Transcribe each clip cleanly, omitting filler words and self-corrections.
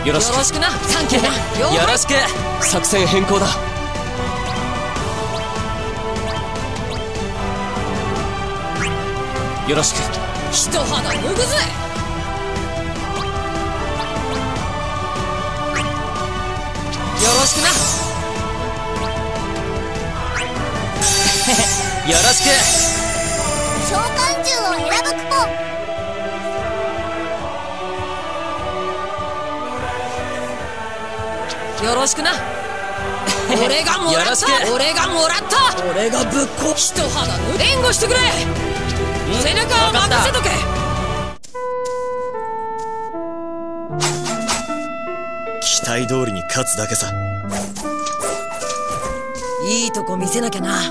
よろしくな。サンキューな。よろしく。作戦変更だ。よろしく。一肌脱ぐぜ。よろしくな。よろしく。 召喚獣を選ぶクポ。 よろしくな。俺がもらった。俺がもらった。俺がぶっこ。一肌脱援護してくれ。背中を任せとけ。 期待通りに勝つだけさ。 いいとこ見せなきゃな。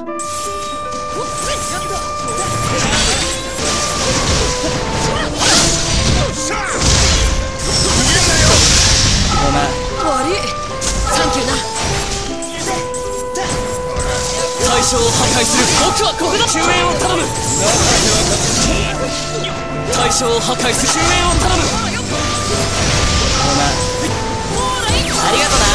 お前悪い。サンキューな。対象を破壊する。僕はここだ。救援を頼む。対象を破壊する。救援を頼む。お前ありがとな。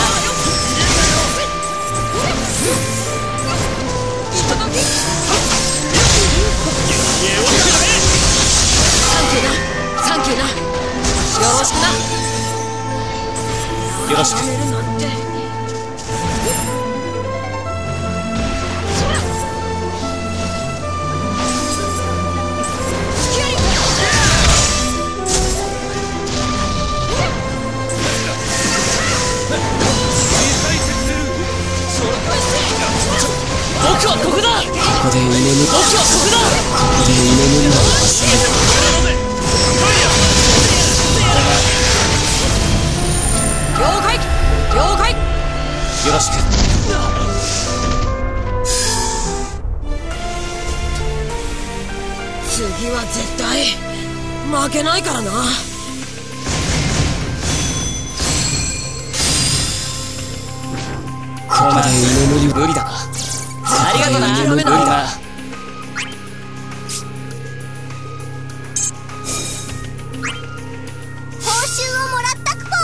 サンキューな。よろしくな。よろしく。僕はここだ。ここで居眠る。僕はここだ。ここで居眠るのは忘れる。了解了解。よろしく。次は絶対負けないからな。ここで居眠り無理だな。ありがとうな。無理だ。 報酬をもらったクポ。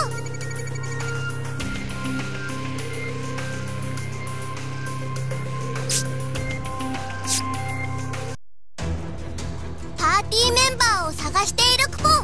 パーティーメンバーを探しているクポ。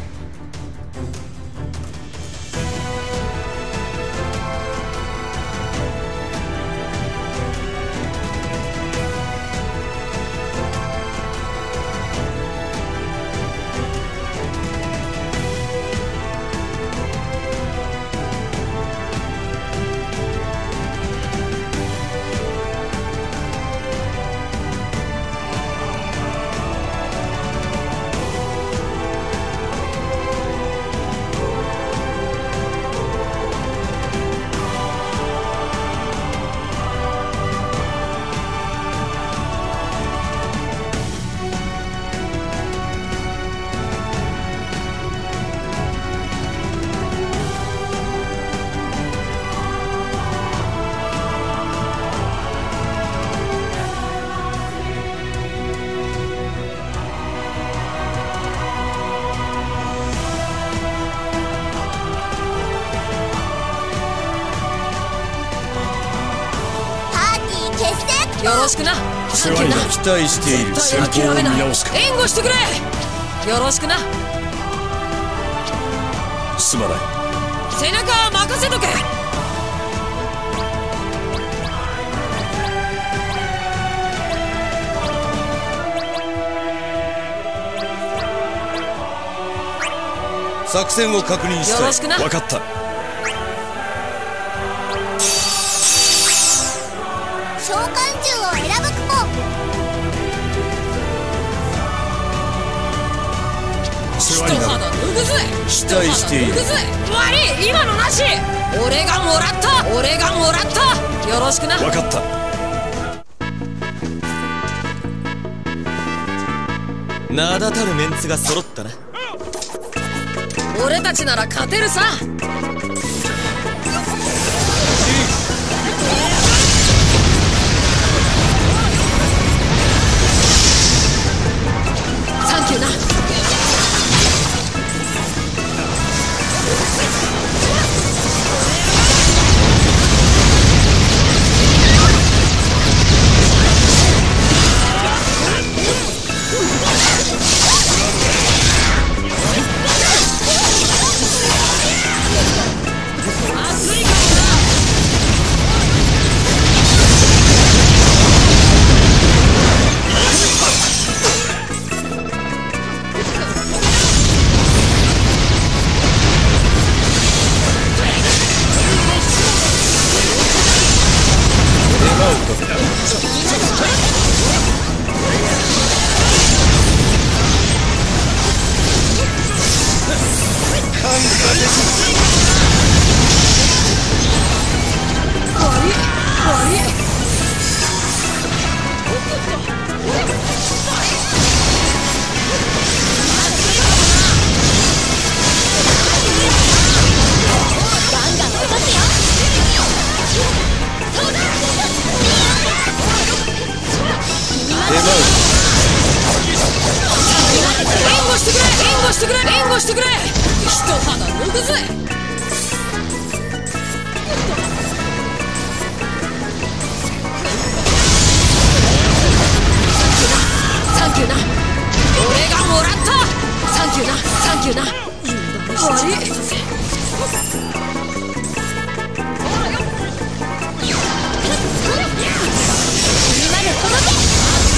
よろしくな。 世話には期待している。戦法を見直すか。 援護してくれ。よろしくな。 すまない。 背中は任せとけ。 作戦を確認したい。 よろしくな。 分かった。 召喚獣を選ぶクポ。 世話になる。期待している。 悪い。今のなし。俺がもらった。俺がもらった。よろしくな。 分かった。名だたるメンツが揃ったな。 俺たちなら勝てるさ。サンキューな。 護してくれ。一肌脱ぐぜ。サンキューな。俺がもらった。サンキューな。サンキューな。悪い。みんなで届け。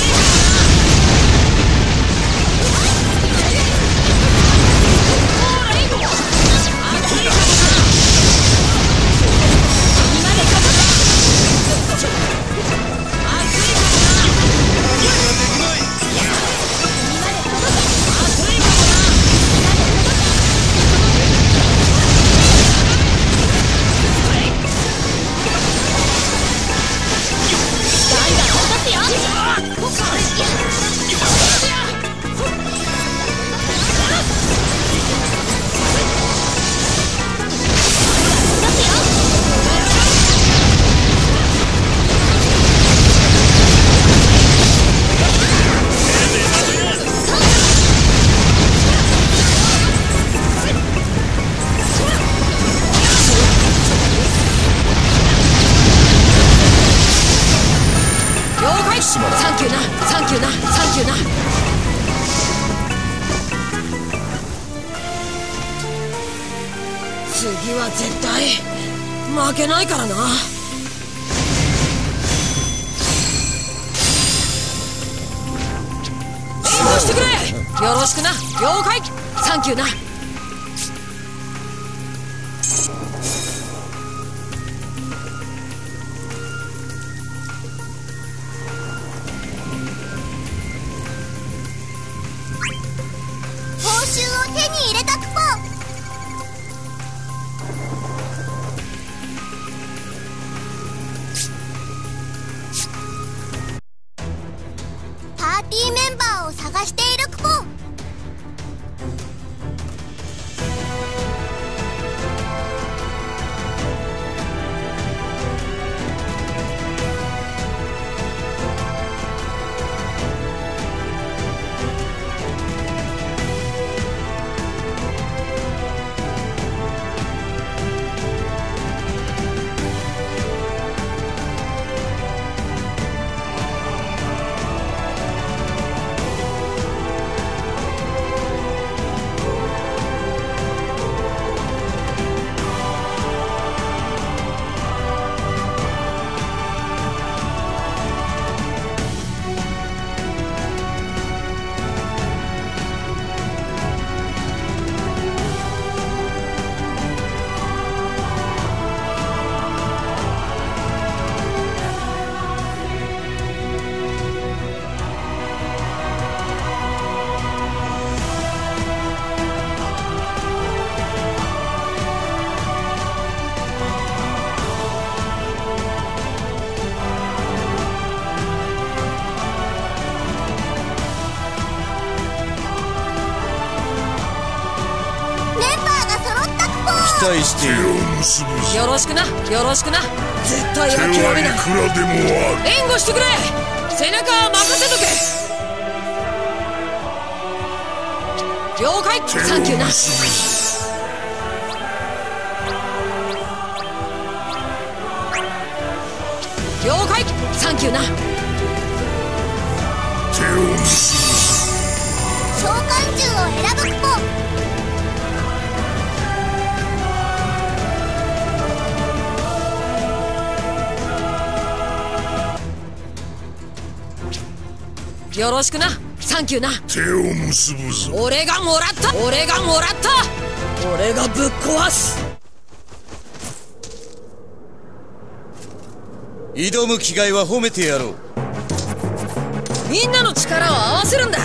サンキューな。サンキューな。サンキューな。次は絶対負けないからな。援護してくれ。よろしくな。了解。サンキューな。 期待している。 よろしくな。よろしくな。絶対諦めない。 いくらでもある。 援護してくれ。背中任せとけ。了解。サンキューな。了解。サンキューな。 手を結ぶ。 召喚獣を選ぶクポ。 よろしくな。サンキューな。 手を結ぶぞ。 俺がもらった。俺がもらった。俺がぶっ壊す。 挑む気概は褒めてやろう。 みんなの力を合わせるんだ。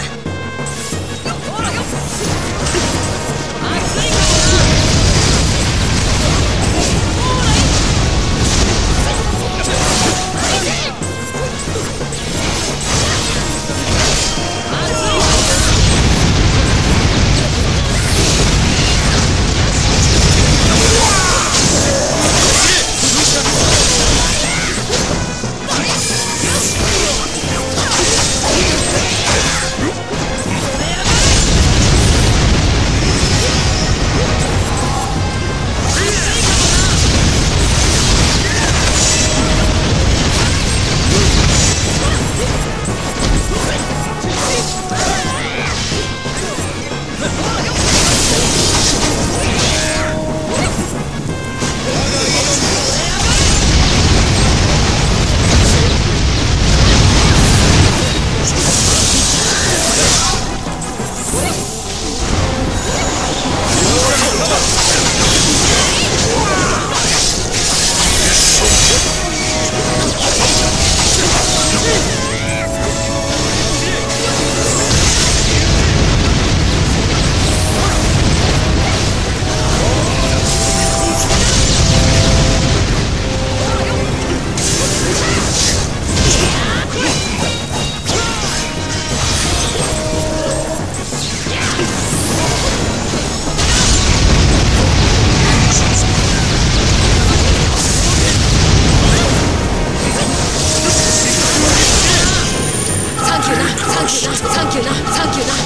サンキューな、サンキューな。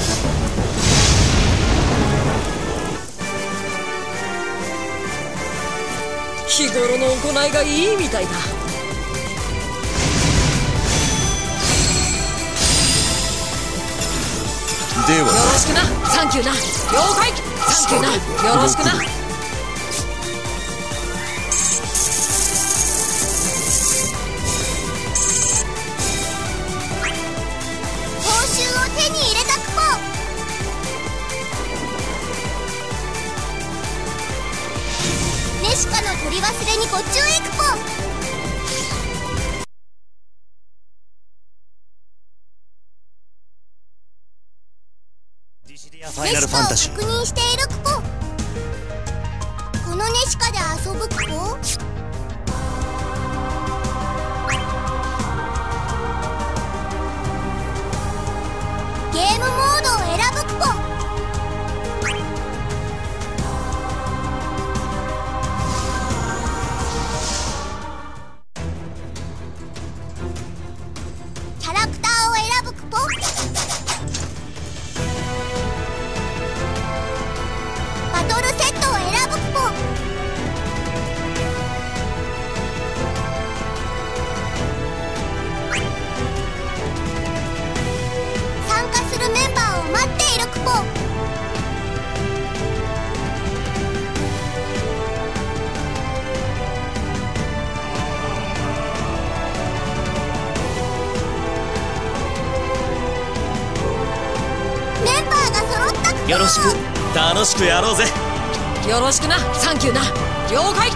日頃の行いがいいみたいだ。 ではよろしくな、サンキューな。了解。サンキューな、よろしくな。 報酬を手に入れたクポ。ネシカの取り忘れにご注意クポ。 ディシディアファイナルファンタジー。 確認しているクポ。このネシカで遊ぶクポ。ゲームモードを選ぶクポ。キャラクターを選ぶクポ。バトルセットを選ぶクポ。参加するメンバーを待っているクポ。メンバーが揃ったクポ。 よろしく、楽しくやろうぜ。 よろしくな、サンキューな。了解。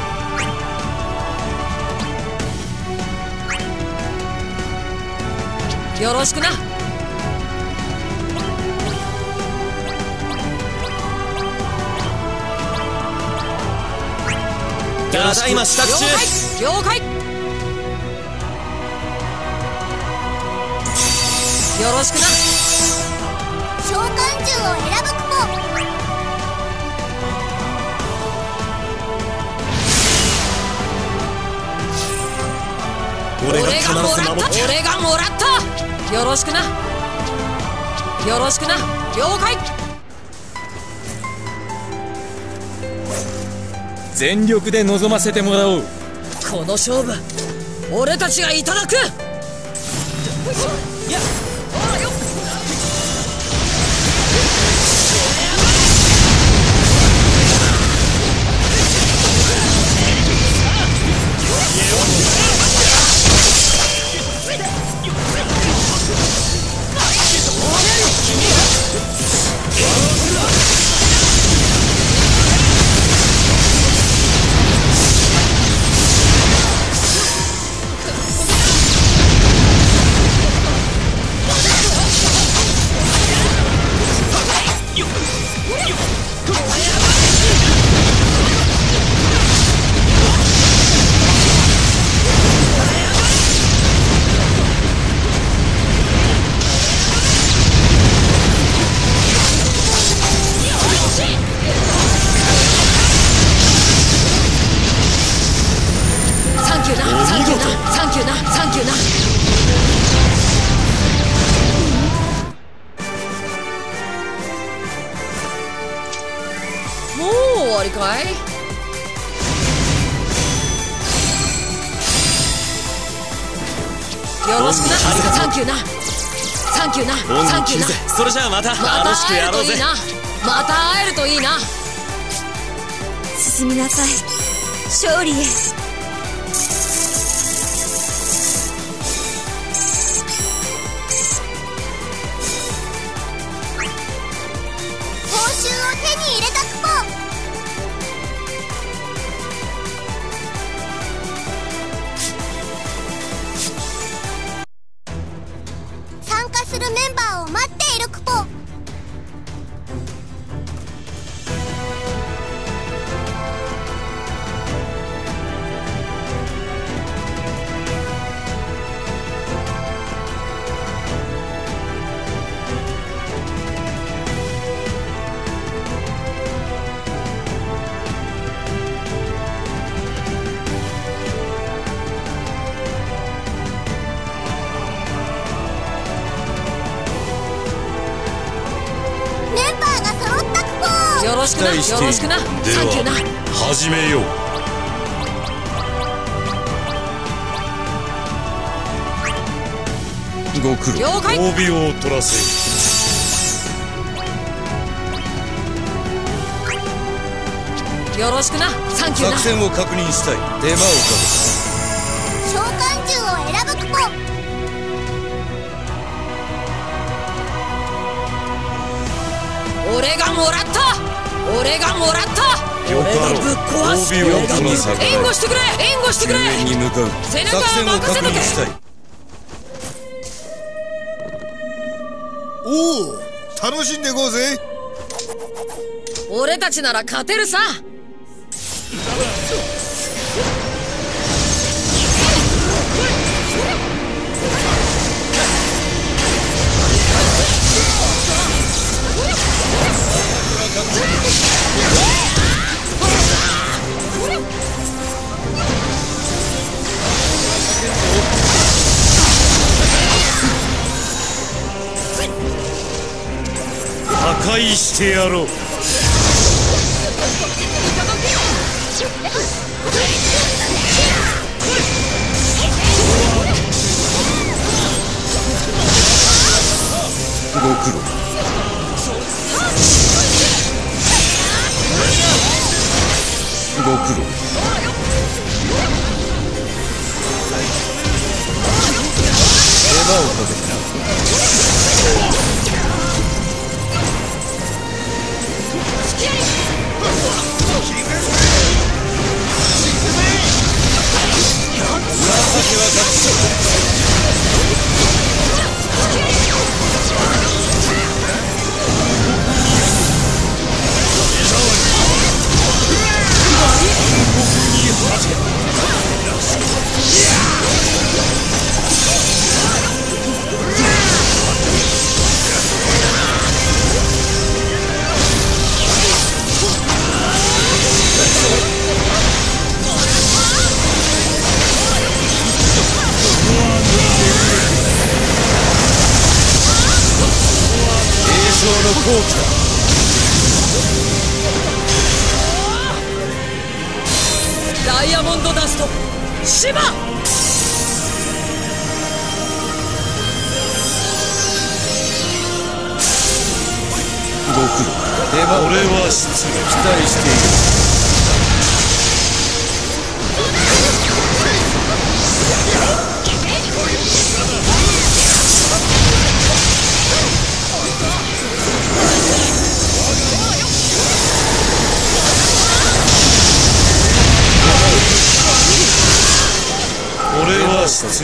よろしくな。 ただいま支度中。 了解。よろしくな。 召喚獣を選ぶクポ。 俺が必ず守って。 俺がもらった。よろしくな。よろしくな。了解。 全力で臨ませてもらおう。 この勝負俺たちがいただく。いや、ほらよ。わりかい。よろしくな。サンキューな。サンキューな。サンキューな。 それじゃあまた楽しくやろうぜ。 また会えるといいな。 進みなさい、勝利へ。報酬を手に入れたクポ。参加するメンバーを待っているクポ。 よろしくな、よろしくな。サンキューな。 始めよう。ご苦労。 了解。 帯を取らせ。 よろしくな。サンキューな。 作戦を確認したい。手間をかけた。 召喚獣を選ぶクポ。 俺がもらった。俺がもらった。俺がぶっ壊す。 帯を取らせ。 援護してくれ。援護してくれ。 救援に向かう。 背中は任せとけ。 おお、楽しんでいこうぜ。 俺たちなら勝てるさ。 破壊してやろう。ご苦労。ご苦労。手間をかけてな。 ダイヤモンドダストシバ。 ご苦労。俺は失礼。期待している。俺は失礼。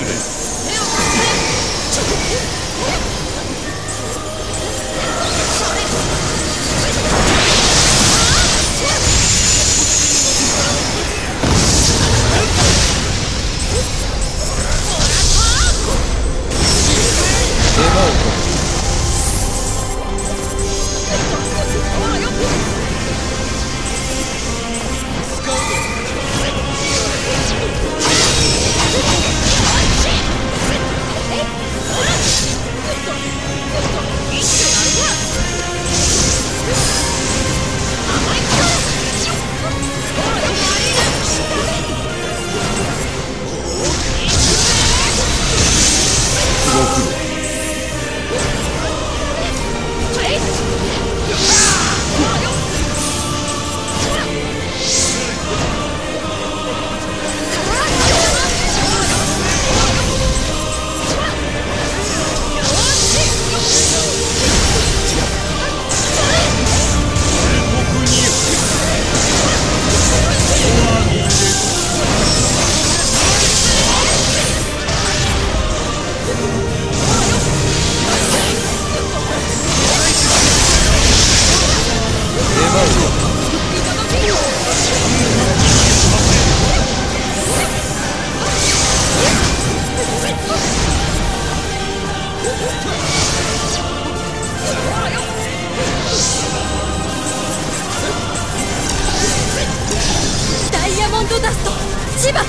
ダイヤモンドダスト千葉。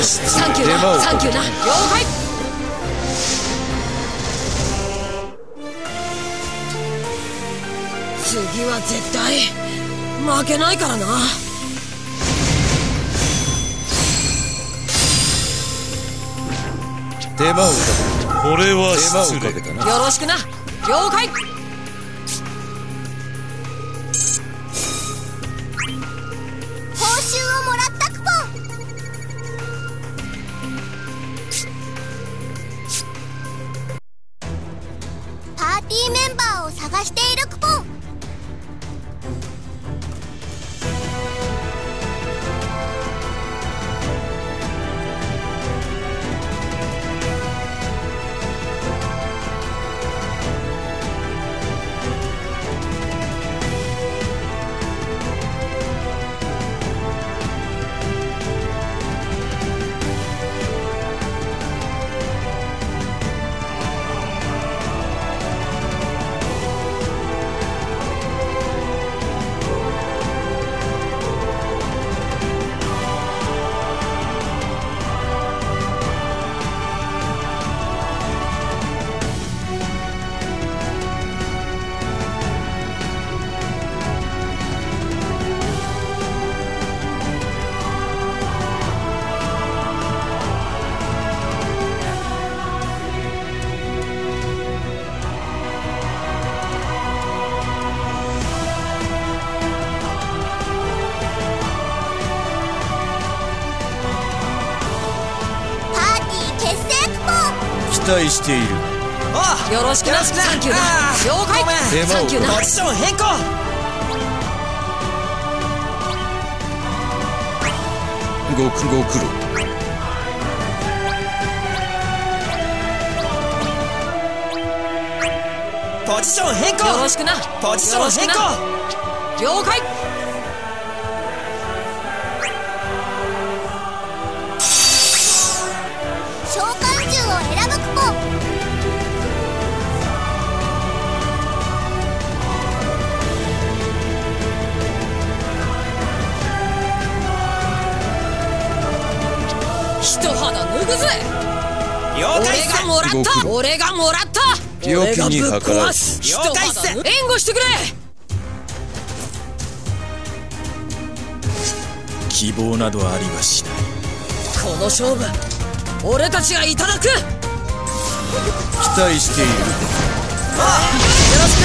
は失サンキューなサンキューな了解。次は絶対負けないからな。 手間をかけた。これは失礼。 よろしくな了解。 報酬をもらったクポン。パーティーメンバーを探しているクポン。 期待している。 よろしくなサンキューな了解。サンキューなポジション変更。 ご苦労。 ポジション変更。 よろしくなポジション変更。 了解。 召喚獣を選ぶクポン。 一肌脱ぐぜ。 了解っす。 俺がもらった病気に計らず。 一肌援護してくれ。 希望などありはしない。 この勝負俺たちがいただく。 期待している。 よろしくな。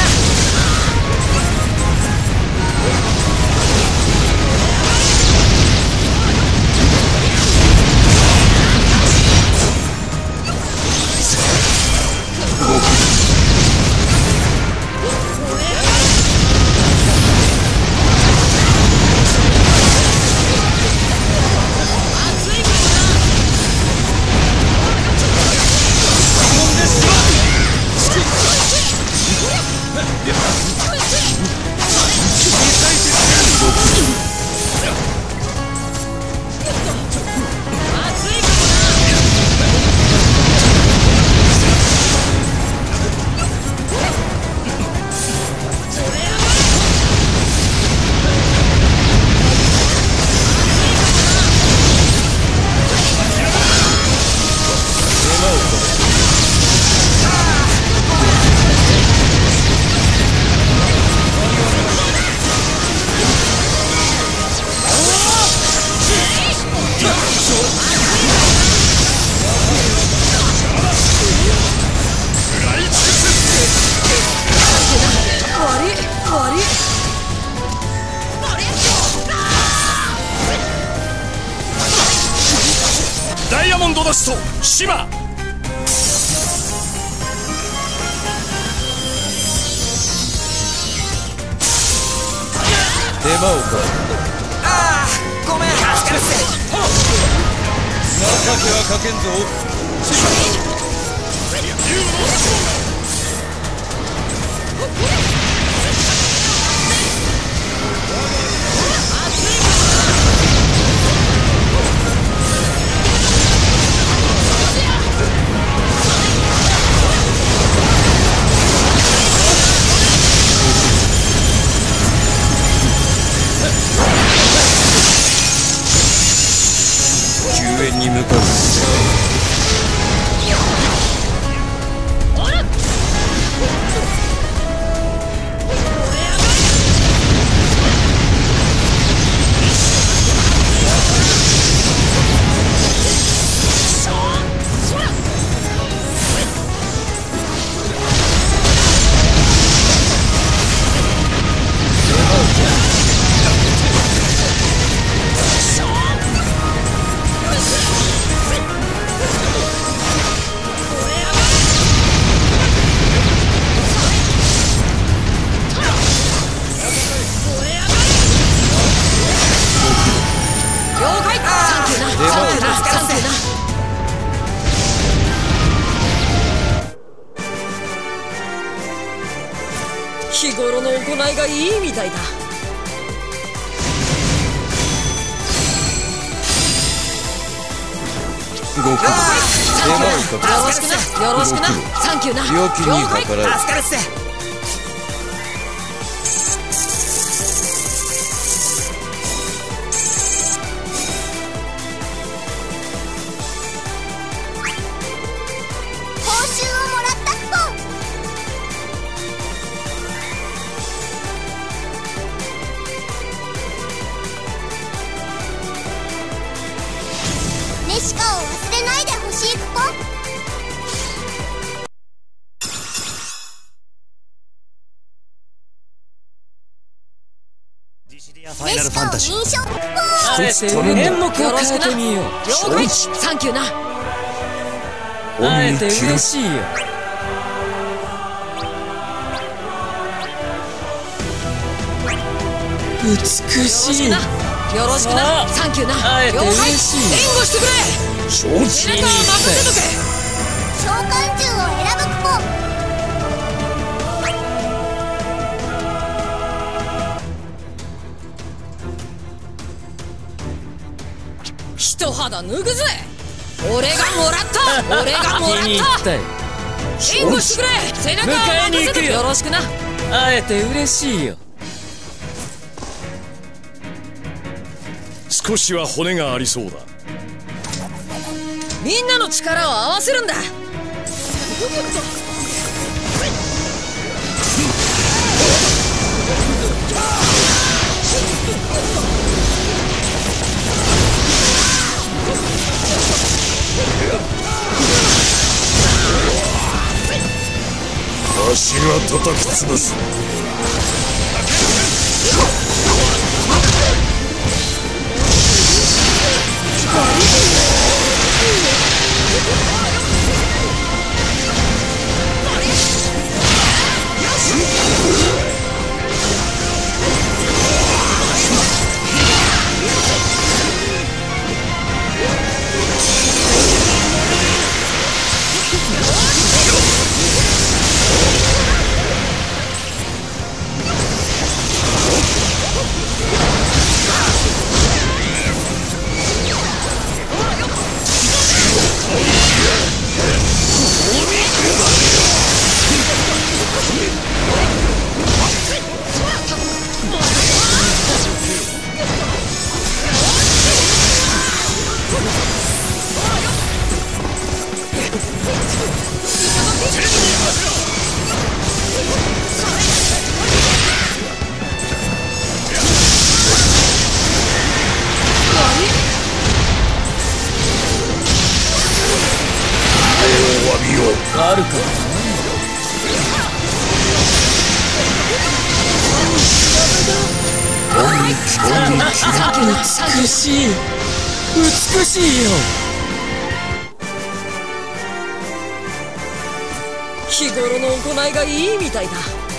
ダイヤモンドダスト島。 手間をかけた。 ごめん。助かるっす。 情けはかけんぞ。救援に向向かう。 日頃の行いがいいみたいだ。 ご苦労。 よろしくな、よろしくな。サンキューな。 良きに計らえ。 助かるっす。 ネシカを忘れないでほしいクポ。 ディシディアファイナルファンタジー。 認証クポ。 一つ頼んだ。 よろしくな。了解。サンキューな。 会えて嬉しいよ。美しい。よろしくな。サンキューな。了解。援護してくれ。 承知。 背中を任せとけ。 召喚獣を選ぶクポ。 一肌脱ぐぜ。俺がもらった。俺がもらった。援護してくれ。背中を任せとけ。よろしくな。会えて嬉しいよ。 少しは骨がありそうだ。 みんなの力を合わせるんだ。 足が叩き潰す。あるか。美しい。美しいよ。 日頃の行いがいいみたいだ。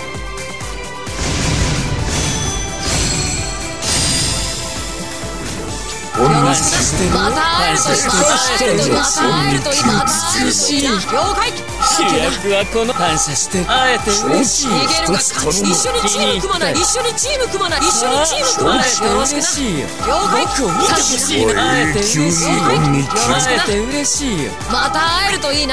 よろしくな。また会えるといい。また会えるといい。また会えるといい。美しい。了解。 主役はこの感謝して会えて嬉しい。 逃げるが勝ち。一緒にチーム組まない。一緒にチーム組まない。一緒にチーム組まない。よろしくな。了解。 僕を見てほしいな。会えて嬉しい。会えて嬉しいよ。 また会えるといいな。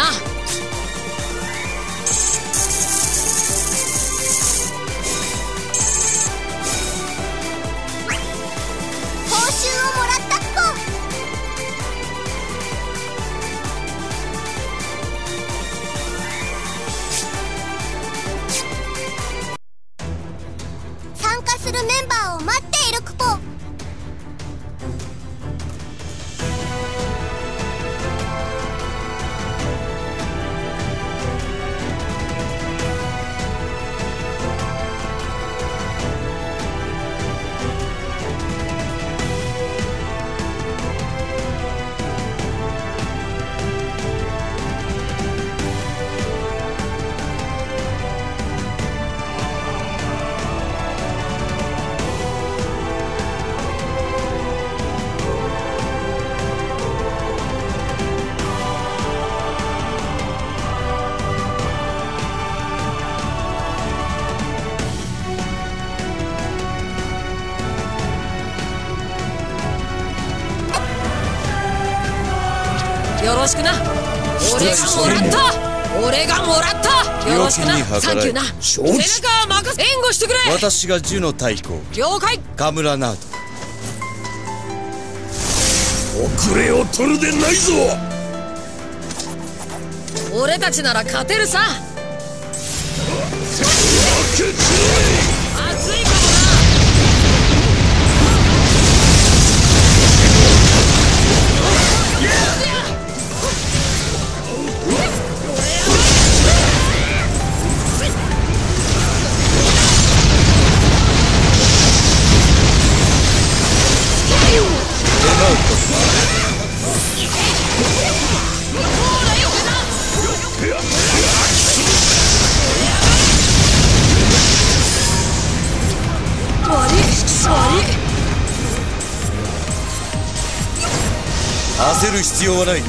報酬をもらったクポ。 参加するメンバーを待っているクポ。 よろしくな。俺がもらった。よろしくな。サンキューな。背中任せ援護してくれ。 私がジュの太鼓了解。 カムラナー遅れを取るでないぞ。 俺たちなら勝てるさ。熱いかもな。 焦る必要はない。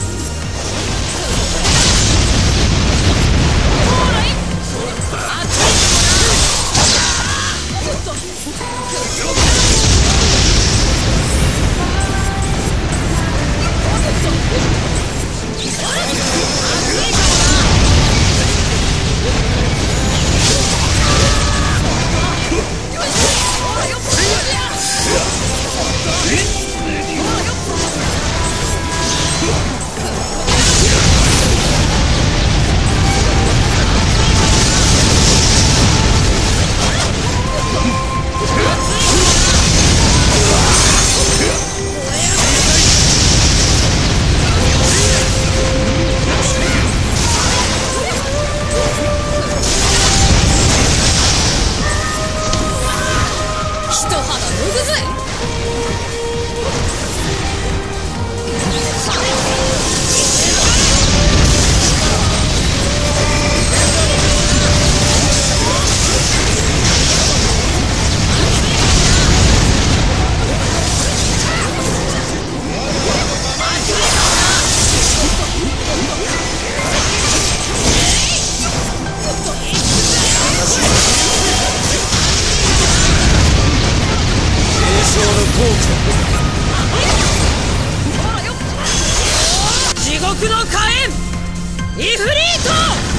地獄の火炎イフリート。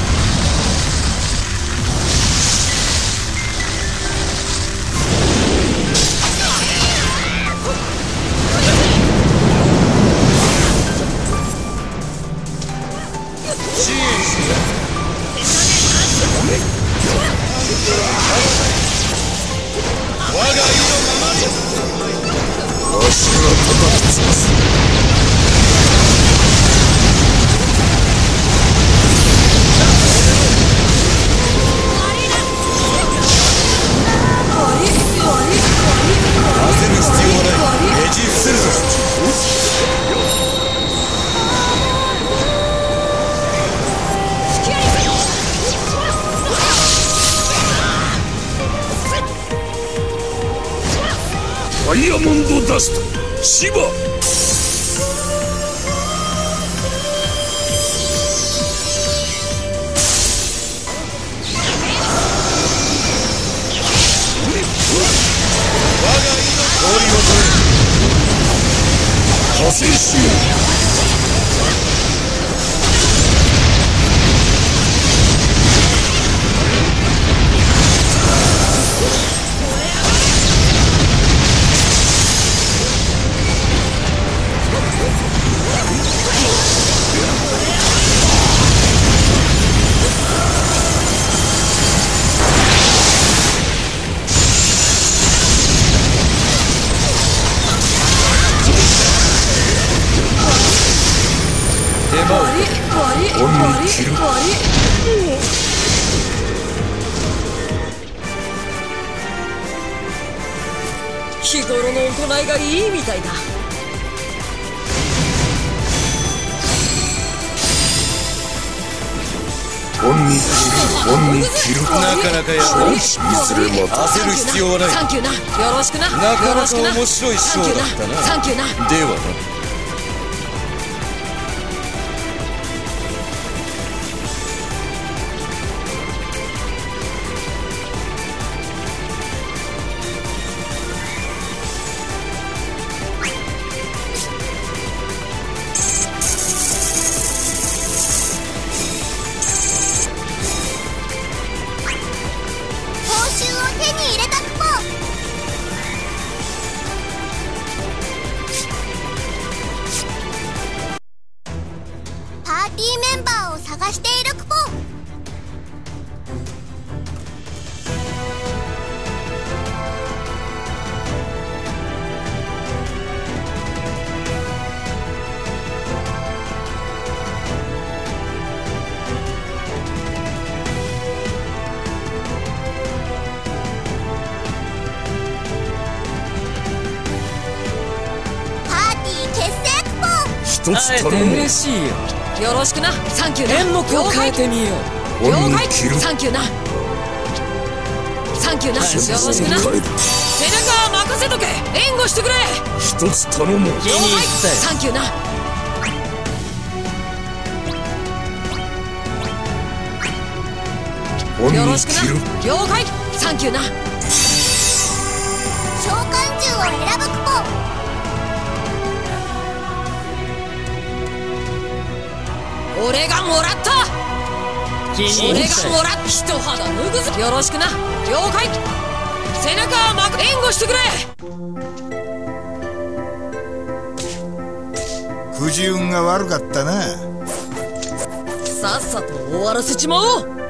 我が意のままに。わしが叩き尽くす。焦る必要はない。ねじ伏せるぞ。 ダイヤモンドダストシバ。 氷を取れ。 加勢しよう。 切る。 日頃の行いがいいみたいだ。 本に切る。 なかなかやる。 いずれまた焦る必要はない。 サンキューな。よろしくな。 なかなか面白いショーだったな。 サンキューな。 ではな。 会えて嬉しいよ。よろしくな。サンキューな。演目を変えてみよう。了解。サンキューな。サンキューな。よろしくな。背中は任せとけ。援護してくれ。 一つ頼む。 了解。サンキューな。よろしくな。了解。サンキューな。 召喚獣を選ぶクポ。 俺がもらった。俺がもらった。一肌脱ぐぞ。よろしくな。了解。背中は援護してくれ。 くじ運が悪かったな。 さっさと終わらせちまおう。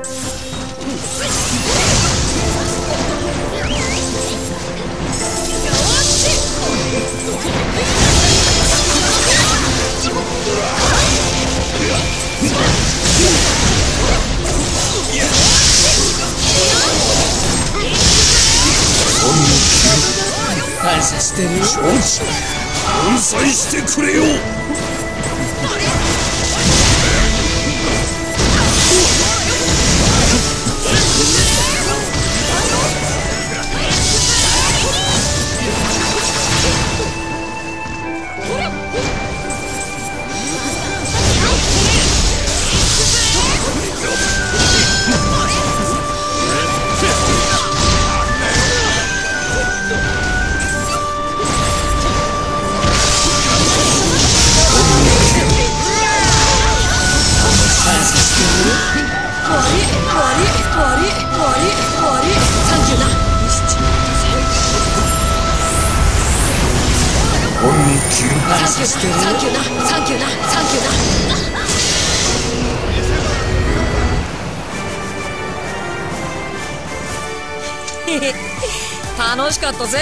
感謝してる。 恩祭してくれよ。 サンキューな。サンキューな。サンキューな。楽しかったぜ。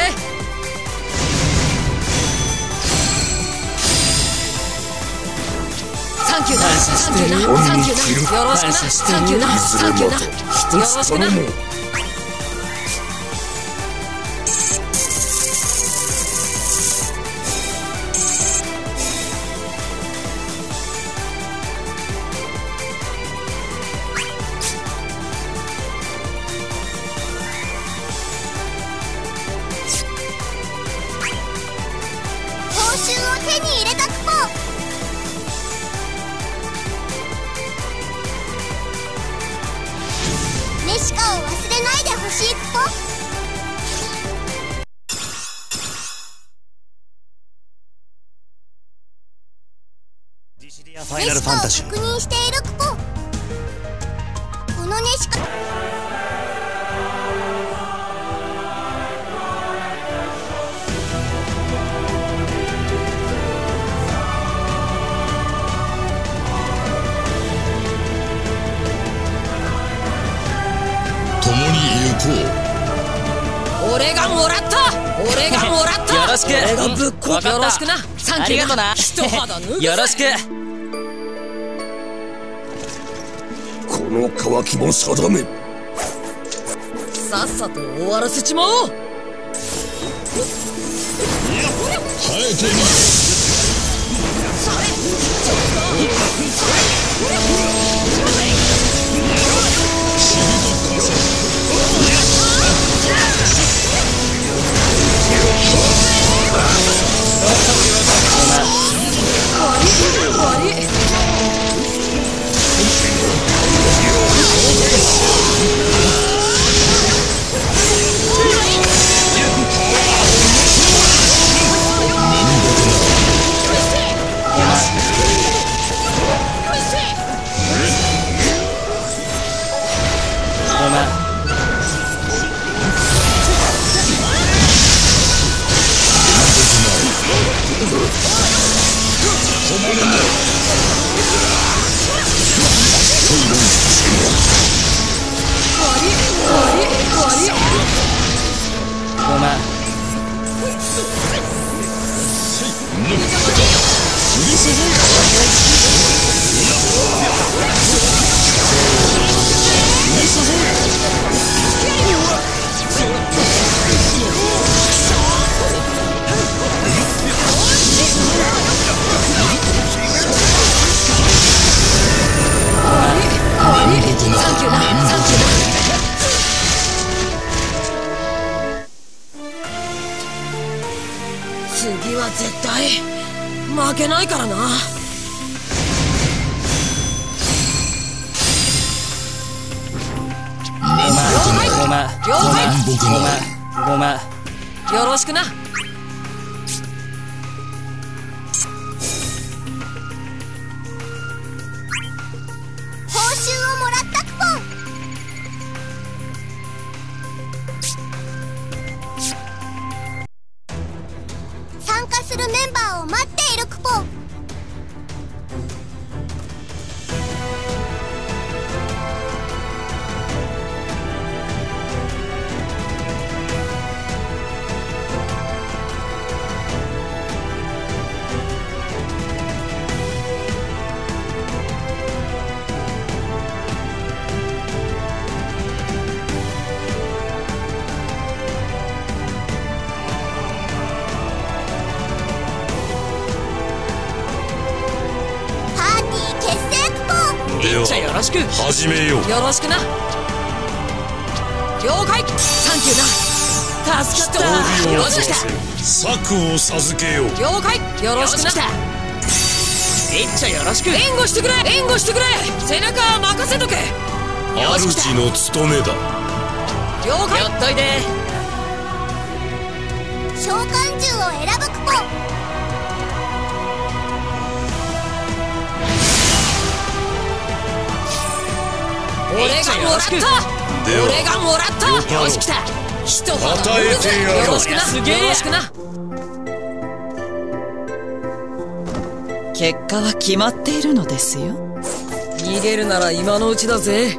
サンキューな。サンキューな。サンキューな。よろしくな。サンキューな。サンキューな。よろしくな。 ディシディアファイナルファンタジー。 確認しているクポ。このネシカ。 共に行こう。俺がもらった。俺がもらった。 よろしく。 俺がぶっこよろしくな。サンキューな。一肌脱ぐぜ。 よろしく。 の渇きも定め。 さっさと終わらせちまおう。 生えてみる。 次は絶対負けないからな。了解。ごめん。よろしくな。 報酬をもらったクポン。参加するメンバーを待っているクポン。 よろしく。 始めよう。 よろしくな。了解。サンキューな。助かった。よろしく。 策を授けよう。 了解。よろしくな。よろしく。援護してくれ。援護してくれ。背中任せとけ。 主の務めだ。 了解。やっといて。 召喚獣を選ぶクポン。 俺がもらった。俺がもらった。よし来た。一肌与えてやろう。 よろしくな。すげえ。よろしくな。 結果は決まっているのですよ。 逃げるなら今のうちだぜ。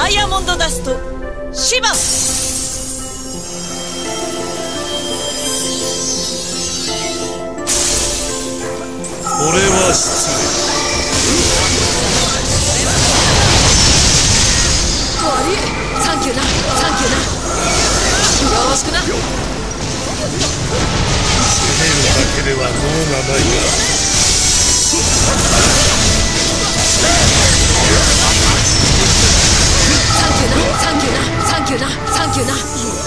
イヤモンドダストシバ。 これは失礼。 悪い。サンキューな、サンキューな。よろしくな。 攻めるだけでは能がないが。 サンキューな、サンキューな、サンキューな、サンキューな。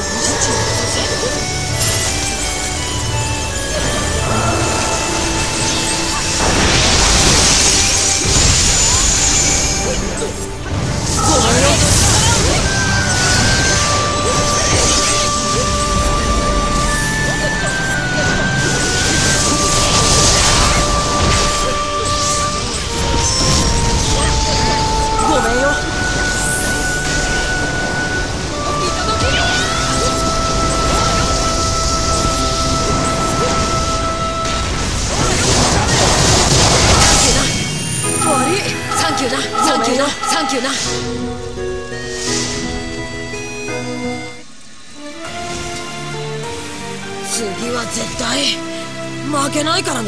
ごめんよ。悪い。サンキューな、サンキューな、サンキューな。次は絶対負けないからな。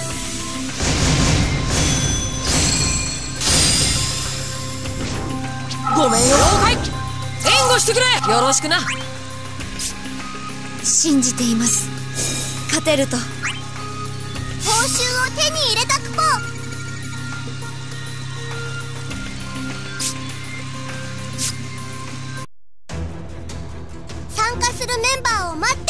ごめんよ。了解。援護してくれ。よろしくな。 信じています。勝てると。報酬を手に入れたくぽ。参加するメンバーを待って。